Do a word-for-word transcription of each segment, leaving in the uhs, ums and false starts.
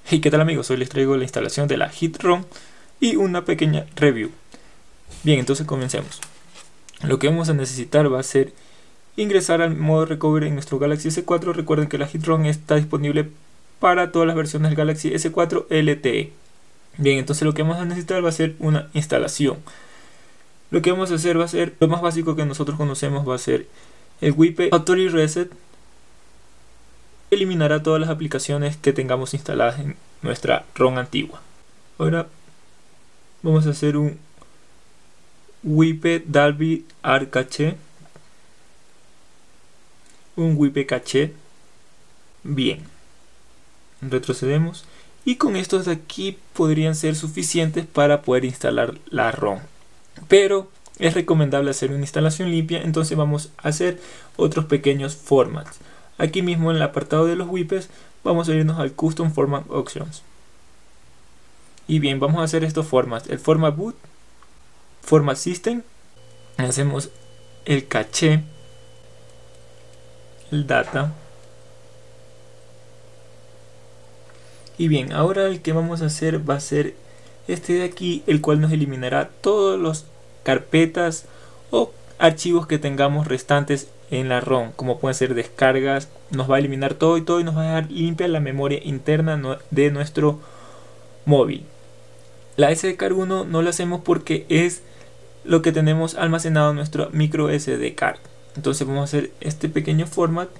Hey, ¿qué tal amigos? Hoy les traigo la instalación de la HeatROM y una pequeña review. Bien, entonces comencemos. Lo que vamos a necesitar va a ser ingresar al modo recovery en nuestro Galaxy S cuatro. Recuerden que la HeatROM está disponible para todas las versiones del Galaxy S cuatro L T E. Bien, entonces lo que vamos a necesitar va a ser una instalación. Lo que vamos a hacer va a ser, lo más básico que nosotros conocemos va a ser el wipe factory reset. Eliminará todas las aplicaciones que tengamos instaladas en nuestra ROM antigua. Ahora vamos a hacer un wipe dalvik ar cache, un wipe cache. Bien, retrocedemos y con estos de aquí podrían ser suficientes para poder instalar la ROM, pero es recomendable hacer una instalación limpia. Entonces vamos a hacer otros pequeños formats. Aquí mismo en el apartado de los wipes vamos a irnos al Custom Format Options. Y bien, vamos a hacer estos formats. El format boot, format system, hacemos el caché, el data. Y bien, ahora el que vamos a hacer va a ser este de aquí, el cual nos eliminará todas las carpetas o archivos que tengamos restantes en la ROM, como pueden ser descargas. Nos va a eliminar todo y todo y nos va a dejar limpia la memoria interna de nuestro móvil. La S D card uno no la hacemos porque es lo que tenemos almacenado en nuestro micro S D card. Entonces vamos a hacer este pequeño format.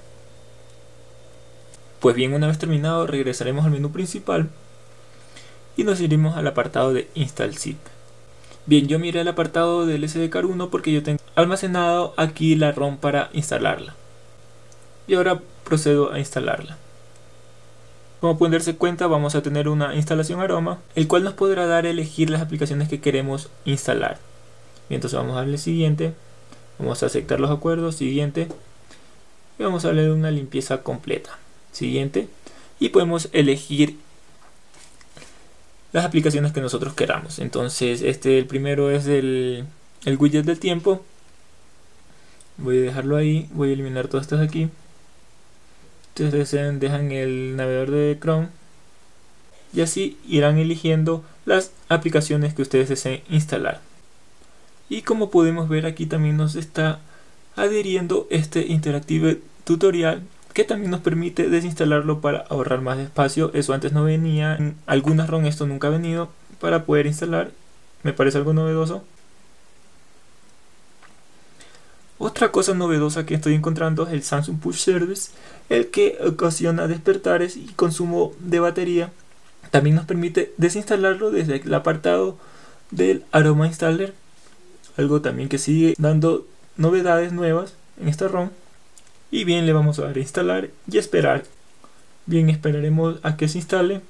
Pues bien, una vez terminado regresaremos al menú principal y nos iremos al apartado de Install Zip. Bien, yo miré el apartado del S D card uno porque yo tengo almacenado aquí la ROM para instalarla. Y ahora procedo a instalarla. Como pueden darse cuenta, vamos a tener una instalación aroma, el cual nos podrá dar a elegir las aplicaciones que queremos instalar. Bien, entonces vamos a darle siguiente, vamos a aceptar los acuerdos, siguiente, y vamos a darle una limpieza completa, siguiente, y podemos elegir las aplicaciones que nosotros queramos. Entonces este, el primero es el, el widget del tiempo. Voy a dejarlo ahí, voy a eliminar todas estas de aquí. Ustedes dejan el navegador de Chrome y así irán eligiendo las aplicaciones que ustedes deseen instalar. Y como podemos ver, aquí también nos está adhiriendo este Interactive Tutorial, que también nos permite desinstalarlo para ahorrar más espacio. Eso antes no venía en algunas ROM, esto nunca ha venido para poder instalar. Me parece algo novedoso. Otra cosa novedosa que estoy encontrando es el Samsung Push Service, el que ocasiona despertares y consumo de batería. También nos permite desinstalarlo desde el apartado del Aroma Installer, algo también que sigue dando novedades nuevas en esta ROM. Y bien, le vamos a dar a instalar y esperar. Bien, esperaremos a que se instale.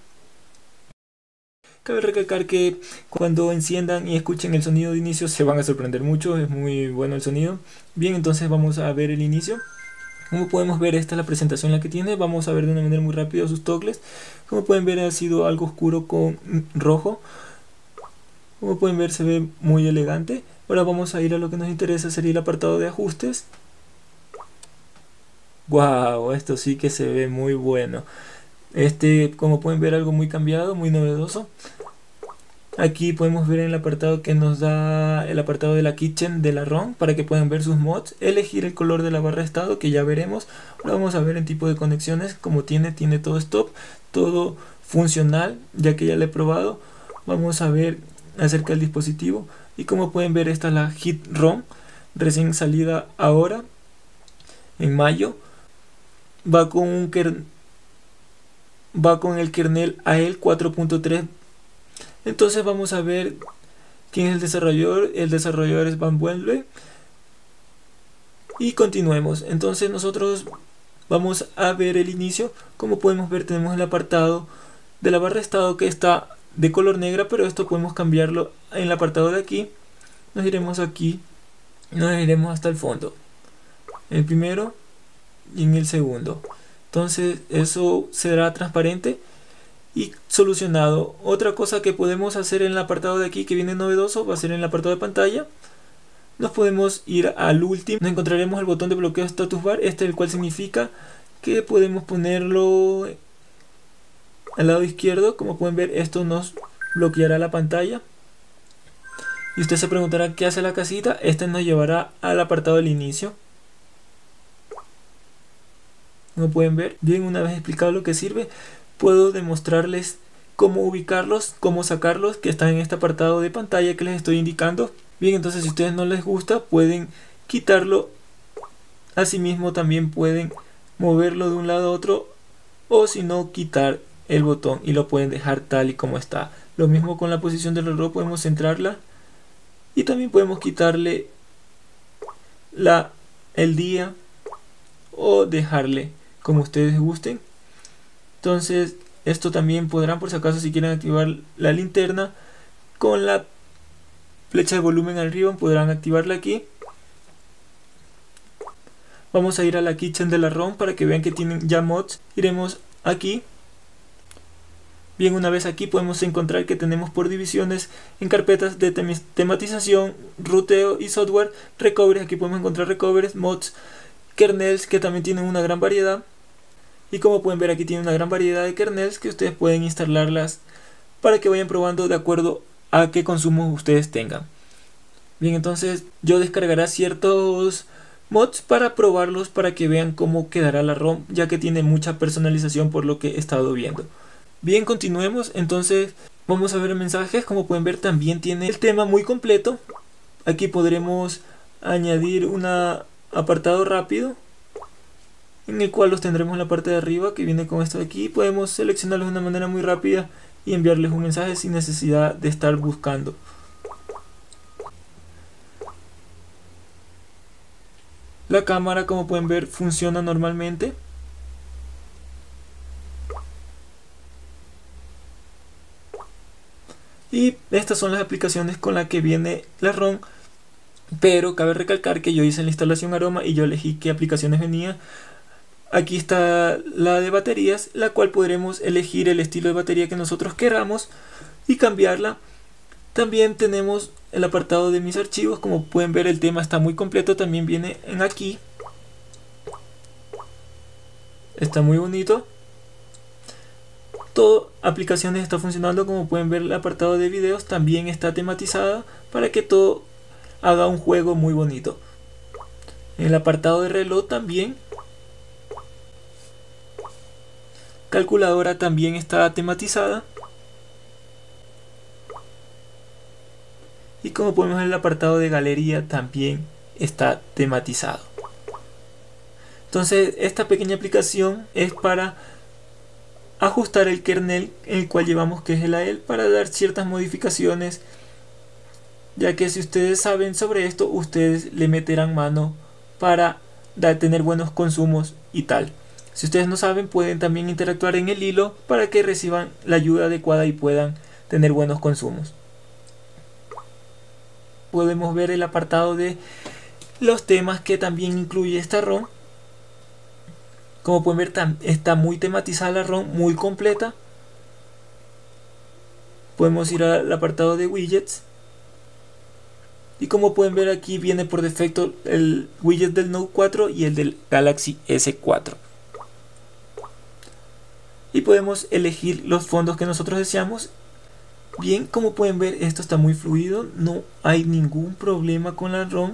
Cabe recalcar que cuando enciendan y escuchen el sonido de inicio se van a sorprender mucho, es muy bueno el sonido. Bien, entonces vamos a ver el inicio. Como podemos ver, esta es la presentación la que tiene. Vamos a ver de una manera muy rápida sus toggles. Como pueden ver, ha sido algo oscuro con rojo. Como pueden ver, se ve muy elegante. Ahora vamos a ir a lo que nos interesa, sería el apartado de ajustes. Wow, esto sí que se ve muy bueno. Este, como pueden ver, algo muy cambiado, muy novedoso. Aquí podemos ver en el apartado que nos da el apartado de la kitchen de la ROM para que puedan ver sus mods, elegir el color de la barra de estado, que ya veremos. Ahora vamos a ver el tipo de conexiones, como tiene, tiene todo stop, todo funcional, ya que ya lo he probado. Vamos a ver acerca del dispositivo y como pueden ver, esta es la HeatROM recién salida ahora en mayo. Va con un kernel va con el kernel A E L cuatro punto tres. Entonces vamos a ver quién es el desarrollador. El desarrollador es VanWelle. Y continuemos. Entonces nosotros vamos a ver el inicio. Como podemos ver, tenemos el apartado de la barra de estado que está de color negra, pero esto podemos cambiarlo en el apartado de aquí. Nos iremos aquí, nos iremos hasta el fondo, el primero y en el segundo. Entonces eso será transparente y solucionado. Otra cosa que podemos hacer en el apartado de aquí que viene novedoso va a ser en el apartado de pantalla. Nos podemos ir al último, nos encontraremos el botón de bloqueo status bar, este el cual significa que podemos ponerlo al lado izquierdo, como pueden ver, esto nos bloqueará la pantalla. Y usted se preguntará qué hace la casita. Este nos llevará al apartado del inicio. Como pueden ver, bien, una vez explicado lo que sirve, puedo demostrarles cómo ubicarlos, cómo sacarlos, que están en este apartado de pantalla que les estoy indicando. Bien, entonces si a ustedes no les gusta, pueden quitarlo. Asimismo también pueden moverlo de un lado a otro, o si no, quitar el botón y lo pueden dejar tal y como está. Lo mismo con la posición del reloj, podemos centrarla y también podemos quitarle la, el día o dejarle como ustedes gusten. Entonces esto también podrán, por si acaso, si quieren activar la linterna con la flecha de volumen arriba, podrán activarla aquí. Vamos a ir a la kitchen de la ROM para que vean que tienen ya mods. Iremos aquí. Bien, una vez aquí podemos encontrar que tenemos por divisiones en carpetas de tem tematización, ruteo y software, recovery. Aquí podemos encontrar recovers, mods, kernels, que también tienen una gran variedad. Y como pueden ver, aquí tiene una gran variedad de kernels que ustedes pueden instalarlas para que vayan probando de acuerdo a qué consumo ustedes tengan. Bien, entonces yo descargaré ciertos mods para probarlos, para que vean cómo quedará la ROM, ya que tiene mucha personalización por lo que he estado viendo. Bien, continuemos. Entonces vamos a ver mensajes. Como pueden ver, también tiene el tema muy completo. Aquí podremos añadir un apartado rápido, en el cual los tendremos en la parte de arriba, que viene con esto de aquí. Podemos seleccionarlos de una manera muy rápida y enviarles un mensaje sin necesidad de estar buscando. La cámara, como pueden ver, funciona normalmente. Y estas son las aplicaciones con las que viene la ROM. Pero cabe recalcar que yo hice la instalación Aroma y yo elegí qué aplicaciones venía. Aquí está la de baterías, la cual podremos elegir el estilo de batería que nosotros queramos y cambiarla. También tenemos el apartado de mis archivos. Como pueden ver, el tema está muy completo. También viene en aquí. Está muy bonito. Todo aplicaciones está funcionando. Como pueden ver, el apartado de videos también está tematizada para que todo haga un juego muy bonito. En el apartado de reloj también. Calculadora también está tematizada. Y como podemos ver, el apartado de galería también está tematizado. Entonces esta pequeña aplicación es para ajustar el kernel en el cual llevamos, que es el A E L, para dar ciertas modificaciones, ya que si ustedes saben sobre esto, ustedes le meterán mano para dar, tener buenos consumos y tal. Si ustedes no saben, pueden también interactuar en el hilo para que reciban la ayuda adecuada y puedan tener buenos consumos. Podemos ver el apartado de los temas que también incluye esta ROM. Como pueden ver, está muy tematizada la ROM, muy completa. Podemos ir al apartado de widgets. Y como pueden ver, aquí viene por defecto el widget del Note cuatro y el del Galaxy S cuatro. Y podemos elegir los fondos que nosotros deseamos. Bien, como pueden ver, esto está muy fluido. No hay ningún problema con la ROM.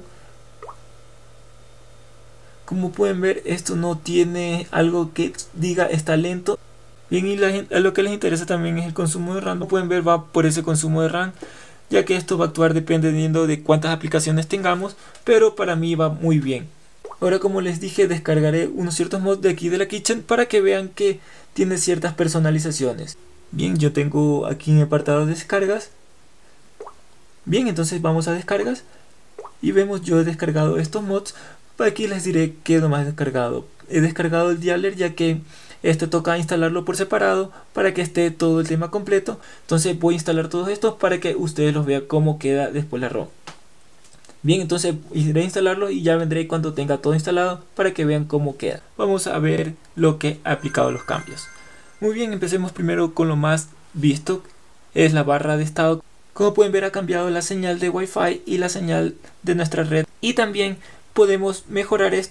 Como pueden ver, esto no tiene algo que diga está lento. Bien, y la gente, a lo que les interesa también es el consumo de RAM. Como pueden ver, va por ese consumo de RAM, ya que esto va a actuar dependiendo de cuántas aplicaciones tengamos, pero para mí va muy bien. Ahora, como les dije, descargaré unos ciertos mods de aquí de la Kitchen para que vean que tiene ciertas personalizaciones. Bien, yo tengo aquí en el apartado de descargas. Bien, entonces vamos a descargas y vemos, yo he descargado estos mods. Aquí les diré qué nomás he descargado. He descargado el dialer, ya que este toca instalarlo por separado para que esté todo el tema completo. Entonces voy a instalar todos estos para que ustedes los vean cómo queda después la ROM. Bien, entonces iré a instalarlo y ya vendré cuando tenga todo instalado para que vean cómo queda. Vamos a ver lo que ha aplicado los cambios. Muy bien, empecemos primero con lo más visto, es la barra de estado. Como pueden ver, ha cambiado la señal de Wi-Fi y la señal de nuestra red, y también podemos mejorar esto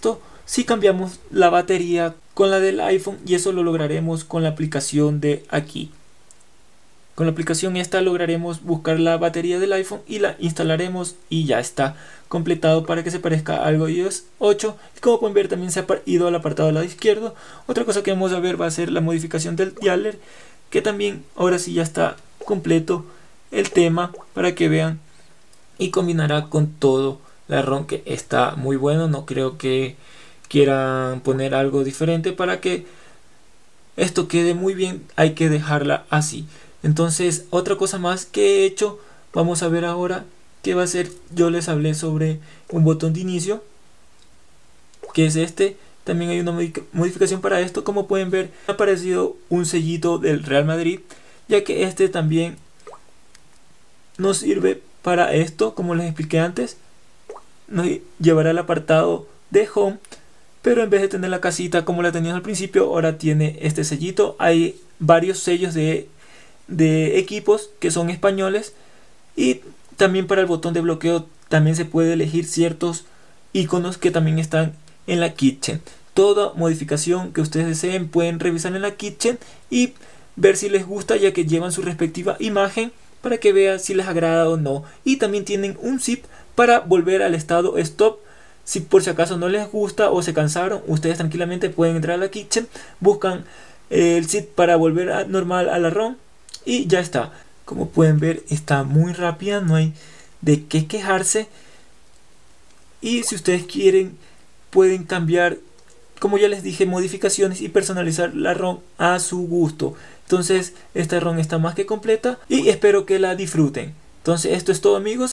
si cambiamos la batería con la del iPhone, y eso lo lograremos con la aplicación de aquí. Con la aplicación esta lograremos buscar la batería del iPhone y la instalaremos y ya está completado para que se parezca algo iOS ocho. Y como pueden ver, también se ha ido al apartado del lado izquierdo. Otra cosa que vamos a ver va a ser la modificación del dialer, que también ahora sí ya está completo el tema para que vean, y combinará con todo la ROM, que está muy bueno. No creo que quieran poner algo diferente. Para que esto quede muy bien hay que dejarla así. Entonces, otra cosa más que he hecho, vamos a ver ahora que va a ser, yo les hablé sobre un botón de inicio, que es este. También hay una modificación para esto. Como pueden ver, ha aparecido un sellito del Real Madrid, ya que este también nos sirve para esto. Como les expliqué antes, nos llevará al apartado de Home, pero en vez de tener la casita como la teníamos al principio, ahora tiene este sellito. Hay varios sellos de de equipos que son españoles, y también para el botón de bloqueo también se puede elegir ciertos iconos que también están en la Kitchen. Toda modificación que ustedes deseen pueden revisar en la Kitchen y ver si les gusta, ya que llevan su respectiva imagen para que vean si les agrada o no. Y también tienen un zip para volver al estado stop. Si por si acaso no les gusta o se cansaron, ustedes tranquilamente pueden entrar a la Kitchen, buscan el zip para volver a normal a la ROM y ya está. Como pueden ver, está muy rápida, no hay de qué quejarse. Y si ustedes quieren, pueden cambiar, como ya les dije, modificaciones y personalizar la ROM a su gusto. Entonces esta ROM está más que completa y espero que la disfruten. Entonces esto es todo, amigos.